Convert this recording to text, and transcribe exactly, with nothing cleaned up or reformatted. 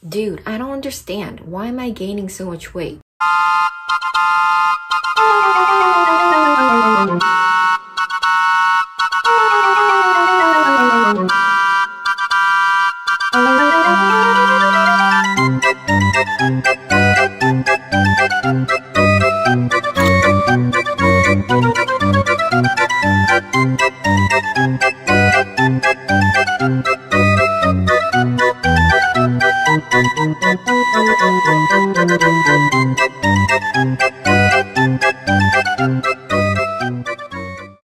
Dude, I don't understand. Why am I gaining so much weight?